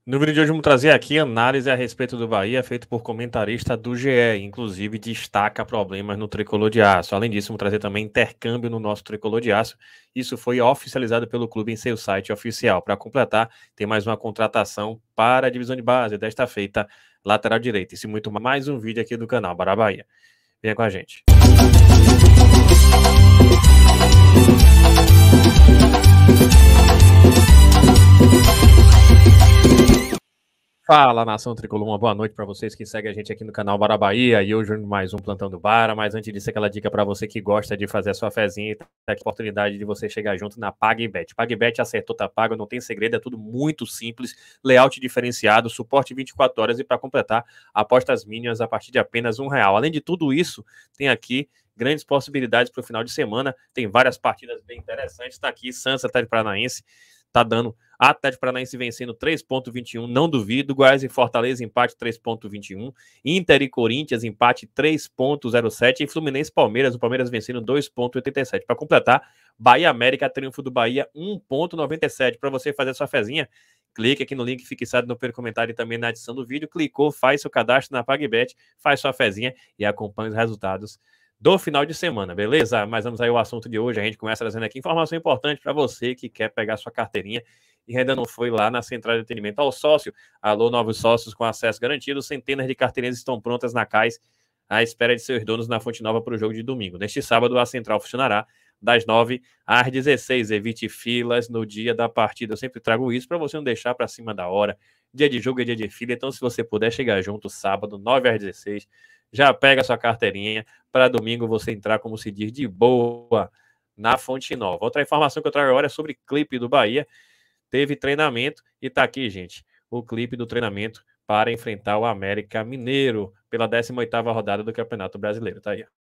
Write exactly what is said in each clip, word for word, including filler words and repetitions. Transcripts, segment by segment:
No vídeo de hoje vamos trazer aqui análise a respeito do Bahia, feito por comentarista do G E, inclusive destaca problemas no tricolor de aço. Além disso, vamos trazer também intercâmbio no nosso tricolor de aço. Isso foi oficializado pelo clube em seu site oficial. Para completar, tem mais uma contratação para a divisão de base, desta feita, lateral direita. Isso e muito mais um vídeo aqui do canal Bora Bahia. Venha com a gente. Fala, nação tricolor, uma boa noite para vocês que seguem a gente aqui no canal Bora Bahia, e hoje mais um Plantão do Bara, mas antes disso, aquela dica para você que gosta de fazer a sua fezinha e tá aqui a oportunidade de você chegar junto na PagBet. PagBet acertou, tá pago, não tem segredo, é tudo muito simples, layout diferenciado, suporte vinte e quatro horas e para completar, apostas mínimas a partir de apenas um real. Além de tudo isso, tem aqui grandes possibilidades para o final de semana, tem várias partidas bem interessantes, tá aqui Santos Atlético Paranaense, tá dando Atlético Paranaense vencendo três ponto vinte e um, não duvido. Goiás e Fortaleza, empate três ponto vinte e um. Inter e Corinthians, empate três ponto zero sete. E Fluminense e Palmeiras, o Palmeiras vencendo dois ponto oitenta e sete. Para completar, Bahia América, triunfo do Bahia, um ponto noventa e sete. Para você fazer a sua fezinha, clique aqui no link fixado no primeiro comentário e também na adição do vídeo. Clicou, faz seu cadastro na PagBet, faz sua fezinha e acompanha os resultados do final de semana, beleza? Mas vamos aí ao assunto de hoje. A gente começa trazendo aqui informação importante para você que quer pegar sua carteirinha e ainda não foi lá na central de atendimento ao sócio. Alô, novos sócios com acesso garantido. Centenas de carteirinhas estão prontas na CAIS à espera de seus donos na Fonte Nova para o jogo de domingo. Neste sábado, a central funcionará das nove às dezesseis. Evite filas no dia da partida. Eu sempre trago isso para você não deixar para cima da hora. Dia de jogo é dia de fila, então se você puder chegar junto sábado, nove às dezesseis, já pega sua carteirinha para domingo você entrar, como se diz, de boa na Fonte Nova. Outra informação que eu trago agora é sobre clipe do Bahia. Teve treinamento e tá aqui, gente, o clipe do treinamento para enfrentar o América Mineiro pela décima oitava rodada do Campeonato Brasileiro. Tá aí.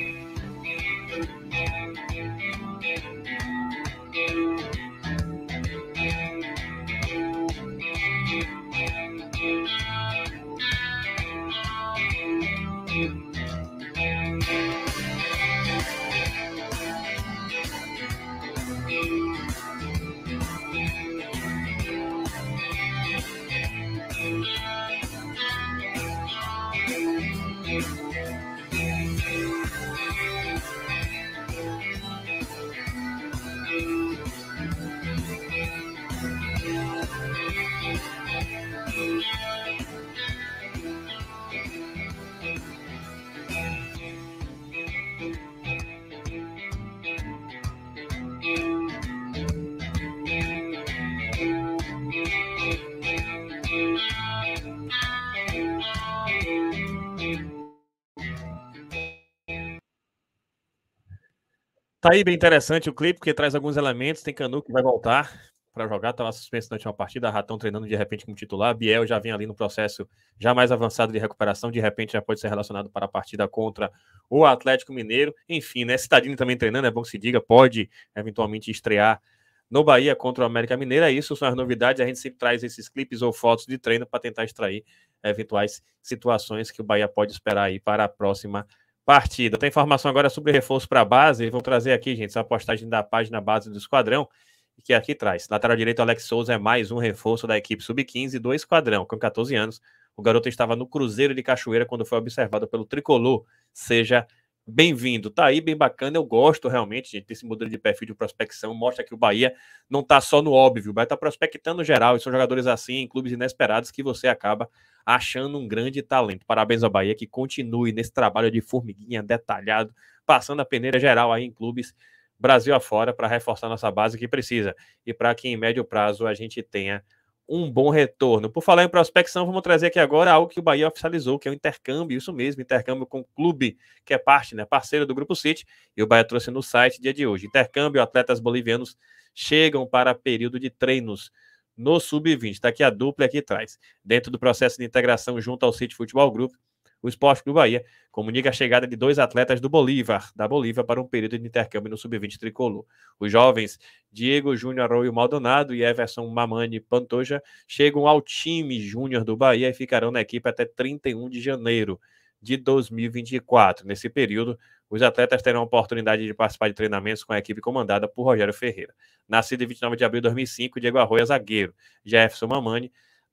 Tá aí bem interessante o clipe, porque traz alguns elementos. Tem Canu que vai voltar para jogar, estava suspenso na última partida, Ratão treinando de repente como titular, Biel já vem ali no processo já mais avançado de recuperação, de repente já pode ser relacionado para a partida contra o Atlético Mineiro. Enfim, né, Citadini também treinando, é bom que se diga, pode eventualmente estrear no Bahia contra o América Mineiro. Isso são as novidades, a gente sempre traz esses clipes ou fotos de treino para tentar extrair eventuais situações que o Bahia pode esperar aí para a próxima partida. Tem informação agora sobre reforço para a base. Vou trazer aqui, gente, essa postagem da página base do Esquadrão, que aqui traz. Lateral direito, Alex Souza é mais um reforço da equipe sub quinze do Esquadrão. Com catorze anos, o garoto estava no Cruzeiro de Cachoeira quando foi observado pelo Tricolor. Seja bem-vindo. Tá aí, bem bacana. Eu gosto realmente, gente, desse modelo de perfil de prospecção. Mostra que o Bahia não tá só no óbvio, o Bahia tá prospectando geral. E são jogadores assim, em clubes inesperados, que você acaba achando um grande talento. Parabéns ao Bahia, que continue nesse trabalho de formiguinha detalhado, passando a peneira geral aí em clubes Brasil afora para reforçar nossa base que precisa. E para que em médio prazo a gente tenha um bom retorno. Por falar em prospecção, vamos trazer aqui agora algo que o Bahia oficializou, que é o intercâmbio, isso mesmo, intercâmbio com o clube que é parte, né, parceiro do Grupo City, e o Bahia trouxe no site dia de hoje. Intercâmbio, atletas bolivianos chegam para período de treinos no sub vinte. Está aqui a dupla aqui atrás. Dentro do processo de integração junto ao City Futebol Group, o Esporte do Bahia comunica a chegada de dois atletas do Bolívar, da Bolívia, para um período de intercâmbio no sub vinte tricolor. Os jovens Diego Júnior Arroio Maldonado e Everson Mamani Pantoja chegam ao time júnior do Bahia e ficarão na equipe até trinta e um de janeiro de dois mil e vinte e quatro. Nesse período, os atletas terão a oportunidade de participar de treinamentos com a equipe comandada por Rogério Ferreira. Nascido em vinte e nove de abril de dois mil e cinco, Diego Arroio é zagueiro. Jefferson Mamani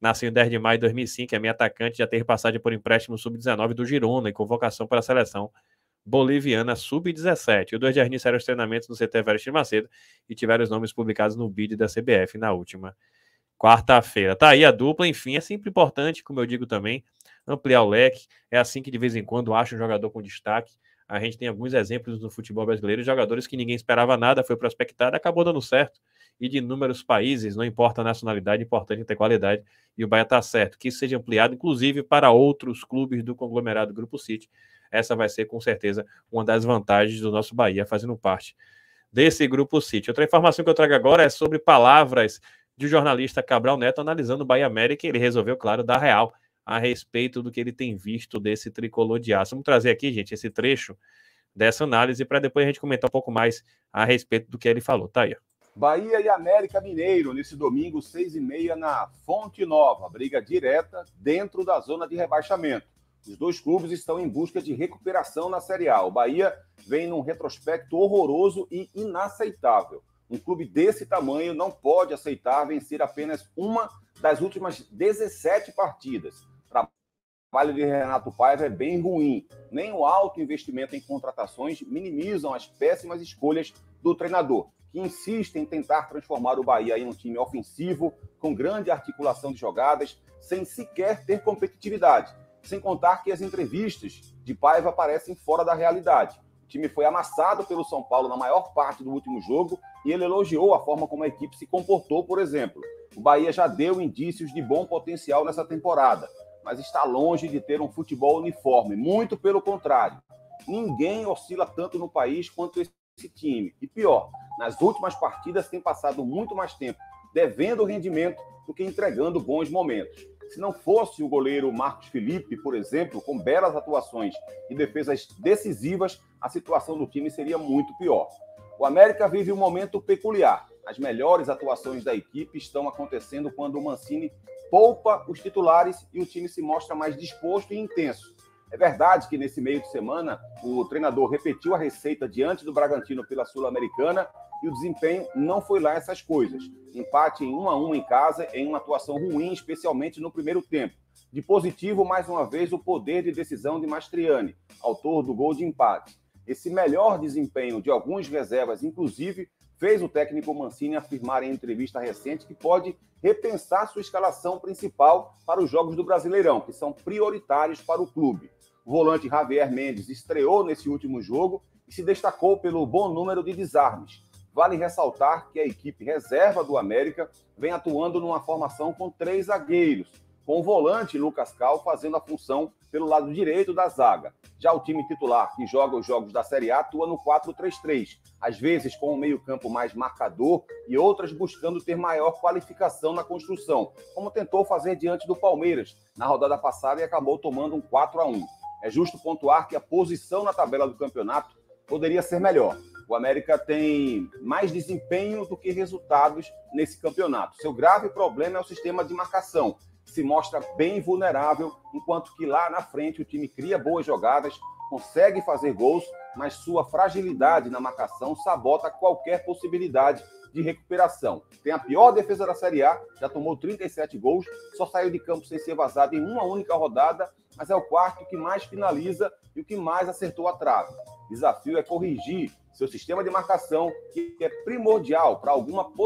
nasceu em dez de maio de dois mil e cinco, é meio atacante, já teve passagem por empréstimo sub dezenove do Girona e convocação para a seleção boliviana sub dezessete. Os dois já iniciaram os treinamentos no C T Everest de Macedo e tiveram os nomes publicados no vídeo da C B F na última quarta-feira. Tá aí a dupla, enfim, é sempre importante, como eu digo também, ampliar o leque. É assim que de vez em quando acha um jogador com destaque. A gente tem alguns exemplos no futebol brasileiro, jogadores que ninguém esperava nada, foi prospectado, acabou dando certo. E de inúmeros países, não importa a nacionalidade, importante ter qualidade. E o Bahia tá certo, que isso seja ampliado, inclusive para outros clubes do conglomerado Grupo City. Essa vai ser, com certeza, uma das vantagens do nosso Bahia, fazendo parte desse Grupo City. Outra informação que eu trago agora é sobre palavras de jornalista Cabral Neto analisando o Bahia América. Ele resolveu, claro, dar real a respeito do que ele tem visto desse tricolor de aço. Vamos trazer aqui, gente, esse trecho dessa análise para depois a gente comentar um pouco mais a respeito do que ele falou. Tá aí. Bahia e América Mineiro, nesse domingo, seis e meia, na Fonte Nova. Briga direta dentro da zona de rebaixamento. Os dois clubes estão em busca de recuperação na Série A. O Bahia vem num retrospecto horroroso e inaceitável. Um clube desse tamanho não pode aceitar vencer apenas uma das últimas dezessete partidas. O trabalho de Renato Paiva é bem ruim. Nem o alto investimento em contratações minimizam as péssimas escolhas do treinador, que insiste em tentar transformar o Bahia em um time ofensivo, com grande articulação de jogadas, sem sequer ter competitividade. Sem contar que as entrevistas de Paiva parecem fora da realidade. O time foi amassado pelo São Paulo na maior parte do último jogo e ele elogiou a forma como a equipe se comportou, por exemplo. O Bahia já deu indícios de bom potencial nessa temporada, mas está longe de ter um futebol uniforme. Muito pelo contrário. Ninguém oscila tanto no país quanto esse time. E pior, nas últimas partidas tem passado muito mais tempo devendo rendimento do que entregando bons momentos. Se não fosse o goleiro Marcos Felipe, por exemplo, com belas atuações e defesas decisivas, a situação do time seria muito pior. O América vive um momento peculiar. As melhores atuações da equipe estão acontecendo quando o Mancini poupa os titulares e o time se mostra mais disposto e intenso. É verdade que nesse meio de semana o treinador repetiu a receita diante do Bragantino pela Sul-Americana e o desempenho não foi lá essas coisas. Empate em um a um em casa, em uma atuação ruim, especialmente no primeiro tempo. De positivo, mais uma vez, o poder de decisão de Mastriani, autor do gol de empate. Esse melhor desempenho de alguns reservas, inclusive, fez o técnico Mancini afirmar em entrevista recente que pode repensar sua escalação principal para os jogos do Brasileirão, que são prioritários para o clube. O volante Javier Mendes estreou nesse último jogo e se destacou pelo bom número de desarmes. Vale ressaltar que a equipe reserva do América vem atuando numa formação com três zagueiros, com o volante Lucas Cal fazendo a função pelo lado direito da zaga. Já o time titular, que joga os jogos da Série A, atua no quatro três três, às vezes com um meio-campo mais marcador e outras buscando ter maior qualificação na construção, como tentou fazer diante do Palmeiras na rodada passada e acabou tomando um quatro a um. É justo pontuar que a posição na tabela do campeonato poderia ser melhor. O América tem mais desempenho do que resultados nesse campeonato. Seu grave problema é o sistema de marcação, que se mostra bem vulnerável, enquanto que lá na frente o time cria boas jogadas, consegue fazer gols, mas sua fragilidade na marcação sabota qualquer possibilidade de recuperação. Tem a pior defesa da Série A, já tomou trinta e sete gols, só saiu de campo sem ser vazado em uma única rodada, mas é o quarto que mais finaliza e o que mais acertou a trave. O desafio é corrigir seu sistema de marcação, que é primordial para alguma possibilidade.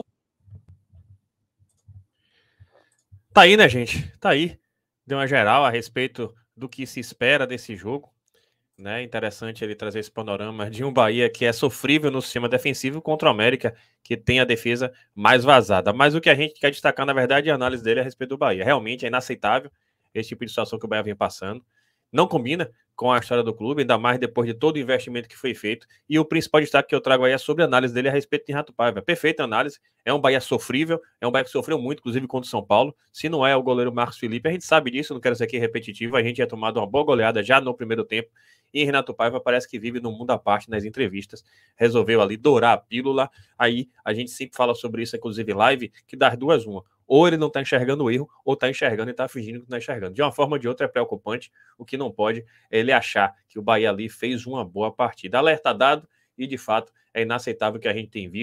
Tá aí, né, gente? Tá aí. Deu uma geral a respeito do que se espera desse jogo. Né? Interessante ele trazer esse panorama de um Bahia que é sofrível no sistema defensivo contra o América, que tem a defesa mais vazada. Mas o que a gente quer destacar, na verdade, é a análise dele a respeito do Bahia. Realmente é inaceitável esse tipo de situação que o Bahia vem passando. Não combina com a história do clube, ainda mais depois de todo o investimento que foi feito. E o principal destaque que eu trago aí é sobre a análise dele a respeito de Renato Paiva. Perfeita análise, é um Bahia sofrível, é um Bahia que sofreu muito, inclusive contra o São Paulo. Se não é o goleiro Marcos Felipe, a gente sabe disso, não quero ser aqui repetitivo, a gente tinha tomado uma boa goleada já no primeiro tempo. E Renato Paiva parece que vive num mundo à parte nas entrevistas, resolveu ali dourar a pílula. Aí a gente sempre fala sobre isso, inclusive live, que das duas uma. Ou ele não está enxergando o erro, ou está enxergando e está fingindo que não está enxergando. De uma forma ou de outra é preocupante. O que não pode é ele achar que o Bahia ali fez uma boa partida. Alerta dado e, de fato, é inaceitável o que a gente tem visto.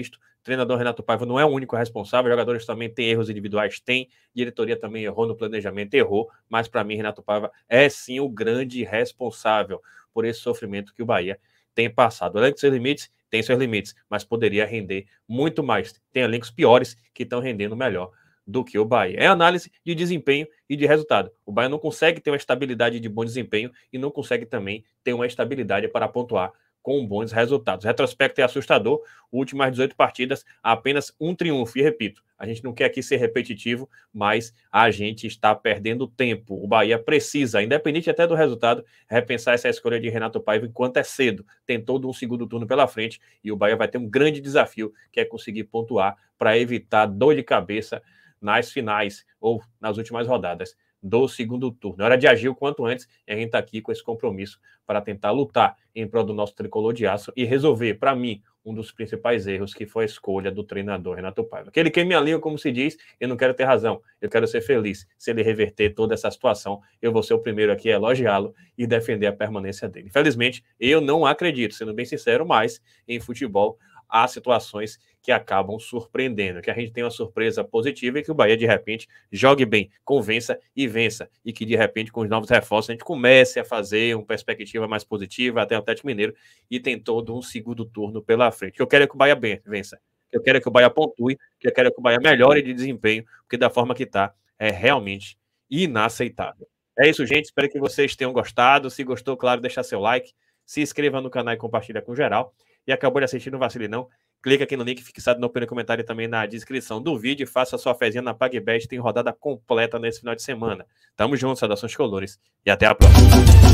treinador Renato Paiva não é o único responsável, jogadores também têm erros individuais, tem, diretoria também errou no planejamento, errou, mas para mim Renato Paiva é sim o grande responsável por esse sofrimento que o Bahia tem passado. O elenco tem seus limites, tem seus limites, mas poderia render muito mais. Tem elencos piores que estão rendendo melhor do que o Bahia. É análise de desempenho e de resultado. O Bahia não consegue ter uma estabilidade de bom desempenho e não consegue também ter uma estabilidade para pontuar com bons resultados. O retrospecto é assustador. Últimas dezoito partidas, apenas um triunfo. E repito, a gente não quer aqui ser repetitivo, mas a gente está perdendo tempo. O Bahia precisa, independente até do resultado, repensar essa escolha de Renato Paiva enquanto é cedo. Tem todo um segundo turno pela frente e o Bahia vai ter um grande desafio, que é conseguir pontuar para evitar dor de cabeça nas finais ou nas últimas rodadas do segundo turno. É hora de agir o quanto antes e a gente está aqui com esse compromisso para tentar lutar em prol do nosso tricolor de aço e resolver, para mim, um dos principais erros, que foi a escolha do treinador Renato Paiva. Que ele queime a língua, como se diz, eu não quero ter razão, eu quero ser feliz. Se ele reverter toda essa situação, eu vou ser o primeiro aqui a elogiá-lo e defender a permanência dele. Infelizmente, eu não acredito, sendo bem sincero, mas em futebol há situações que acabam surpreendendo, que a gente tem uma surpresa positiva e que o Bahia, de repente, jogue bem, convença e vença, e que, de repente, com os novos reforços, a gente comece a fazer uma perspectiva mais positiva até o Atlético Mineiro e tem todo um segundo turno pela frente. O que eu quero é que o Bahia vença, o que eu quero é que o Bahia pontue, o que eu quero é que o Bahia melhore de desempenho, porque da forma que está, é realmente inaceitável. É isso, gente, espero que vocês tenham gostado. Se gostou, claro, deixa seu like, se inscreva no canal e compartilha com geral. E acabou de assistir, não vacile não, clica aqui no link fixado no primeiro comentário e também na descrição do vídeo e faça a sua fezinha na PagBet, tem rodada completa nesse final de semana. Tamo junto, saudações colores e até a próxima.